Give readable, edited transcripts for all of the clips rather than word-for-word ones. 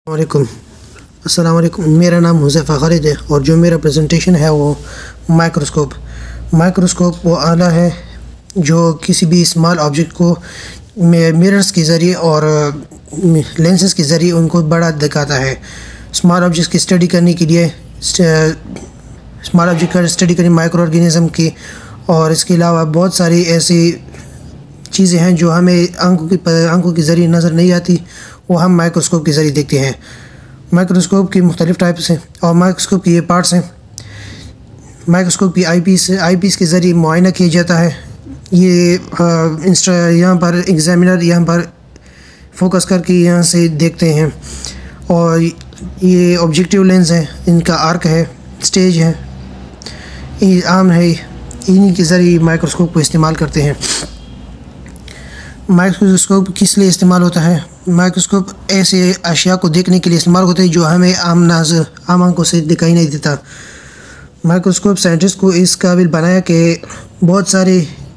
वालेकुम। अस्सलाम वालेकुम। मेरा नाम हुज़ैफ़ा खालिद है और जो मेरा प्रेजेंटेशन है वो माइक्रोस्कोप वो आला है जो किसी भी स्मॉल ऑब्जेक्ट को मिरर्स के ज़रिए और लेंसेज के ज़रिए उनको बड़ा दिखाता है। स्मॉल ऑब्जेक्ट्स की स्टडी करने के लिए स्मॉल ऑब्जेक्ट का स्टडी करने माइक्रो ऑर्गेनिज़म की, और इसके अलावा बहुत सारी ऐसी चीज़ें हैं जो हमें आंखों के ज़रिए नज़र नहीं आती, वो हम माइक्रोस्कोप के ज़रिए देखते हैं। माइक्रोस्कोप की मुख्तलिफ़ टाइप्स हैं और माइक्रोस्कोप के ये पार्ट्स हैं। माइक्रोस्कोप की आई पीस के ज़रिए मुआयना किया जाता है। ये यहाँ पर एग्जामिनर यहाँ पर फोकस करके यहाँ से देखते हैं, और ये ऑब्जेक्टिव लेंस है, इनका आर्क है, स्टेज है, ये आम है, इन्हीं के ज़रिए माइक्रोस्कोप को इस्तेमाल करते हैं। माइक्रोस्कोप किस लिए इस्तेमाल होता है? माइक्रोस्कोप ऐसे अशिया को देखने के लिए इस्तेमाल होता है जो हमें आम आंखों से दिखाई नहीं देता। माइक्रोस्कोप साइंटिस्ट को इस काबिल बनाया कि बहुत सारी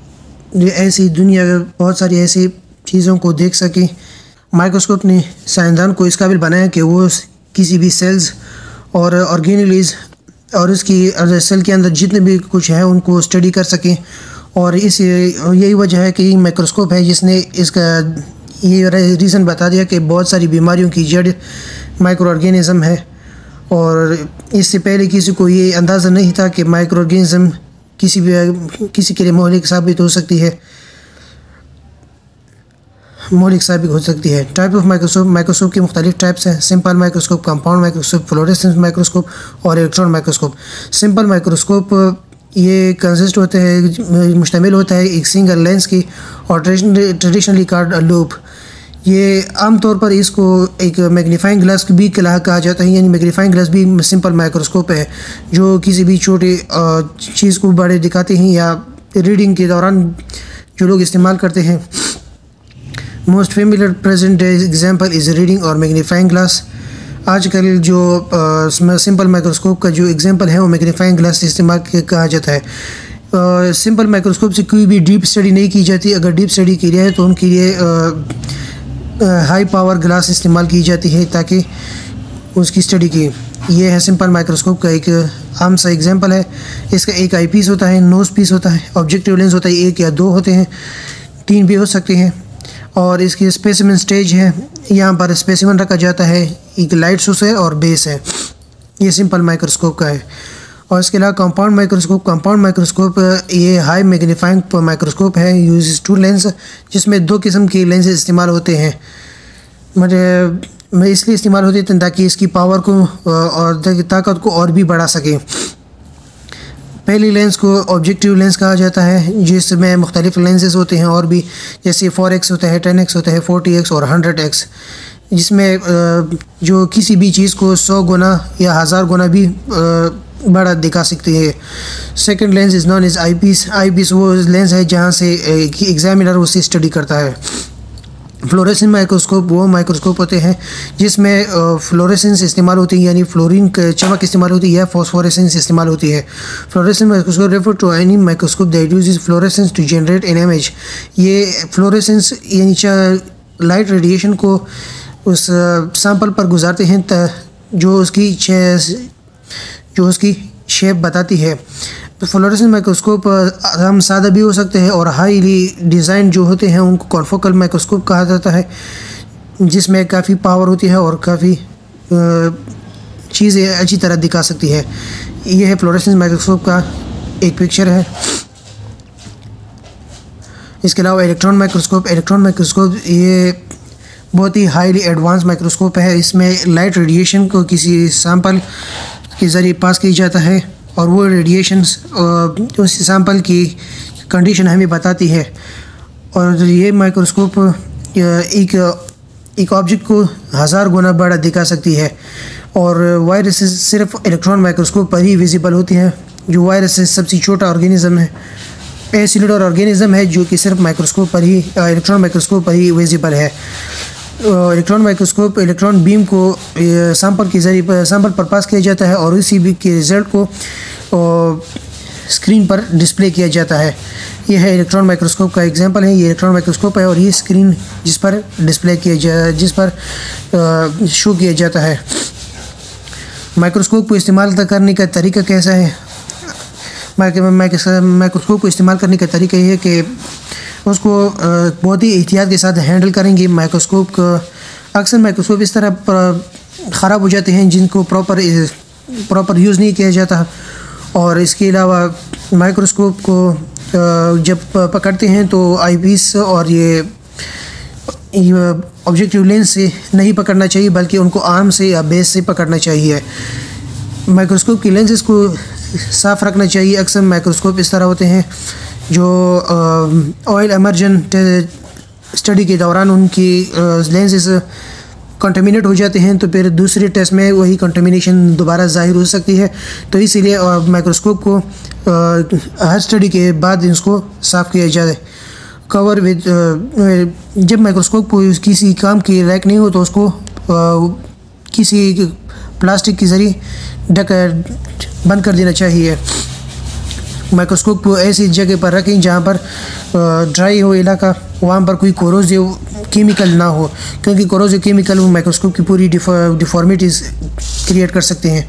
ऐसी चीज़ों को देख सके। माइक्रोस्कोप ने साइंसदान को इस काबिल बनाया कि वो किसी भी सेल्स और ऑर्गेनेलीज और उसकी सेल के अंदर जितने भी कुछ है उनको स्टडी कर सकें, और यही वजह है कि माइक्रोस्कोप है जिसने इसका ये रीज़न बता दिया कि बहुत सारी बीमारियों की जड़ माइक्रो ऑर्गेनिज़म है। और इससे पहले किसी को ये अंदाज़ा नहीं था कि माइक्रो ऑर्गेनिज़म किसी के लिए मौलिक साबित हो सकती है। टाइप ऑफ माइक्रोस्कोप की मुख्तलिफ टाइप्स हैं। Simple microscope, compound microscope, fluorescence microscope और इलेक्ट्रॉन माइक्रोस्कोप। सिंपल माइक्रोस्कोप ये कंसिस्ट होते हैं, मुश्तमिल होता है एक सिंगल लेंस की और ट्रेडिशनली कॉल्ड लूप। ये आमतौर पर इसको एक मैग्नीफाइंग ग्लास भी कहा जाता है, यानी मैग्नीफाइंग ग्लास भी सिंपल माइक्रोस्कोप है जो किसी भी छोटी चीज़ को बड़े दिखाते हैं या रीडिंग के दौरान जो लोग इस्तेमाल करते हैं। Most familiar present example is reading और मैग्नीफाइंग ग्लास। आजकल जो सिंपल माइक्रोस्कोप का जो एग्जांपल है वो मैग्नीफाइंग ग्लास इस्तेमाल कहा जाता है। सिंपल माइक्रोस्कोप से कोई भी डीप स्टडी नहीं की जाती। अगर डीप स्टडी की जाए तो उनके लिए हाई पावर ग्लास इस्तेमाल की जाती है ताकि उसकी स्टडी की। ये है सिंपल माइक्रोस्कोप का एक आम सा एग्जांपल है। इसका एक आई पीस होता है, नोज पीस होता है, ऑब्जेक्टिव लेंस होता है, एक या दो होते हैं, तीन भी हो सकते हैं, और इसकी स्पेसिमेन स्टेज है, यहाँ पर स्पेसिमेन रखा जाता है, एक लाइट सोर्स है और बेस है। ये सिंपल माइक्रोस्कोप का है। और इसके अलावा कंपाउंड माइक्रोस्कोप ये हाई मैग्नीफाइंग माइक्रोस्कोप है, यूज टू लेंस, जिसमें दो किस्म के लेंस इस्तेमाल होते हैं। मैं इसलिए इस्तेमाल होते हैं ताकि इसकी पावर को और ताकत को और भी बढ़ा सके। पहली लेंस को ऑब्जेक्टिव लेंस कहा जाता है, जिसमें मुख्तलिफ लेंसेज होते हैं और भी, जैसे 4x होता है, 10x होता है, 40x और 100x, जिसमें जो किसी भी चीज़ को 100 गुना या 1000 गुना भी बड़ा दिखा सकती है। Second lens is known as eyepiece वो लेंस है जहाँ से एग्जामिनर उसे स्टडी करता है। फ्लोरेसेंस माइक्रोस्कोप वो माइक्रोस्कोप होते हैं जिसमें फ्लोरेसेंस इस्तेमाल होती है, यानी फ्लोरीन चमक इस्तेमाल होती है या फॉस्फोरेसेंस इस्तेमाल होती है। Fluorescence microscope refer to any microscope that uses fluorescence to generate an image. ये फ्लोरेसेंस यानी लाइट रेडिएशन को उस सैंपल पर गुजारते हैं जो उसकी शेप बताती है। तो फ्लोरेसेंस माइक्रोस्कोप हम सादा भी हो सकते हैं और हाईली डिज़ाइन जो होते हैं उनको कॉन्फोकल माइक्रोस्कोप कहा जाता है, जिसमें काफ़ी पावर होती है और काफ़ी चीज़ें अच्छी तरह दिखा सकती है। ये है फ्लोरेसेंस माइक्रोस्कोप का एक पिक्चर है। इसके अलावा इलेक्ट्रॉन माइक्रोस्कोप ये बहुत ही हाईली एडवांस माइक्रोस्कोप है। इसमें लाइट रेडिएशन को किसी सैंपल के ज़रिए पास किया जाता है और वो रेडिएशंस उस सैंपल की कंडीशन हमें बताती है। और ये माइक्रोस्कोप एक ऑब्जेक्ट को 1000 गुना बड़ा दिखा सकती है। और वायरसेस सिर्फ इलेक्ट्रॉन माइक्रोस्कोप पर ही विजिबल होती हैं। जो वायरसेस सबसे छोटा ऑर्गेनिज़म है, एसिलुलर ऑर्गेनिज़म है, जो कि सिर्फ इलेक्ट्रॉन माइक्रोस्कोप पर ही विजिबल है। इलेक्ट्रॉन माइक्रोस्कोप इलेक्ट्रॉन बीम को सैंपल के ज़रिए सैंपल पर पास किया जाता है और उसी के रिज़ल्ट को स्क्रीन पर डिस्प्ले किया जाता है। यह है इलेक्ट्रॉन माइक्रोस्कोप का एग्जांपल है। ये इलेक्ट्रॉन माइक्रोस्कोप है और ये स्क्रीन जिस पर डिस्प्ले जिस पर शो किया जाता है। माइक्रोस्कोप को इस्तेमाल करने का तरीका कैसा है? माइक्रोस्कोप को इस्तेमाल करने का तरीका ये है कि उसको बहुत ही एहतियात के साथ हैंडल करेंगे। माइक्रोस्कोप का अक्सर माइक्रोस्कोप इस तरह ख़राब हो जाते हैं जिनको प्रॉपर यूज़ नहीं किया जाता। और इसके अलावा माइक्रोस्कोप को जब पकड़ते हैं तो आईपीस और ये ऑब्जेक्टिव लेंस से नहीं पकड़ना चाहिए, बल्कि उनको आर्म से या बेस से पकड़ना चाहिए। माइक्रोस्कोप की लेंसेज को साफ़ रखना चाहिए। अक्सर माइक्रोस्कोप इस तरह होते हैं जो ऑयल इमर्जन स्टडी के दौरान उनकी लेंसेज कंटेमिनेट हो जाते हैं, तो फिर दूसरे टेस्ट में वही कंटेमिनेशन दोबारा ज़ाहिर हो सकती है। तो इसीलिए माइक्रोस्कोप को हर स्टडी के बाद इसको साफ़ किया जाए। कवर विद जब माइक्रोस्कोप को किसी काम के लायक नहीं हो तो उसको किसी प्लास्टिक के ज़रिए बंद कर देना चाहिए। माइक्रोस्कोप को ऐसी जगह पर रखें जहाँ पर ड्राई हो इलाका, वहाँ पर कोई कोरोसिव केमिकल ना हो, क्योंकि कोरोसिव केमिकल वो माइक्रोस्कोप की पूरी डिफॉर्मिटीज़ क्रिएट कर सकते हैं।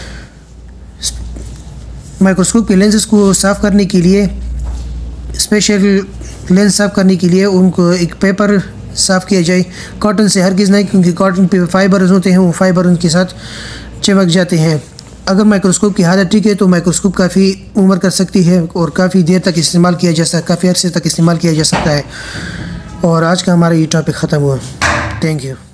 माइक्रोस्कोप के लेंसेज को साफ़ करने के लिए स्पेशल लेंस साफ़ करने के लिए उनको एक पेपर साफ़ किया जाए। कॉटन से हरगिज़ नहीं, क्योंकि कॉटन पे फाइबर्स होते हैं, वो फाइबर उनके साथ चिपक जाते हैं। अगर माइक्रोस्कोप की हालत ठीक है तो माइक्रोस्कोप काफ़ी उम्र कर सकती है और काफ़ी देर तक इस्तेमाल किया जा सकता है, काफ़ी अरसे तक इस्तेमाल किया जा सकता है। और आज का हमारा ये टॉपिक ख़त्म हुआ। Thank you.